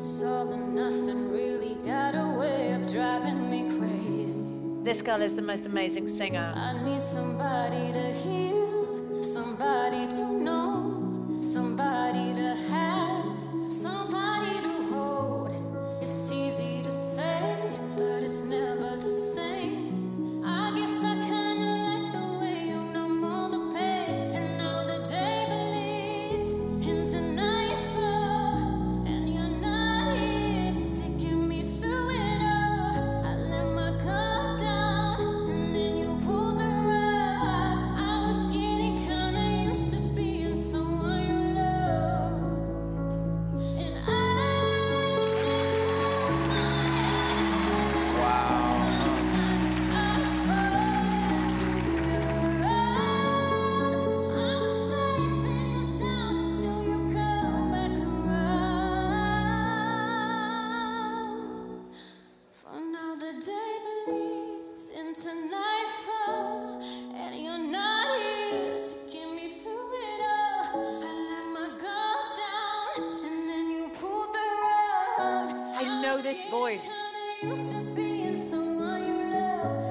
It's all or nothing, really got a way of driving me crazy. This girl is the most amazing singer. I need somebody to hear, somebody to know, somebody to have, somebody to hold. It's easy to say, but it's never the same. I guess I kinda like the way you numb all the pain, and now the day bleeds into nightfall, and you're not here, taking me through it all. I let my guard down, and then you pulled the rug. I was getting kinda used to being someone you love, and I close my eyes. Sometimes I fall into your arms. I'm safe in your sound till you come back around. For now the day bleeds into nightfall, and you're not here to get me through it all. I let my guard down, and then you pulled the rug. I know this voice. Kinda used to being someone you love.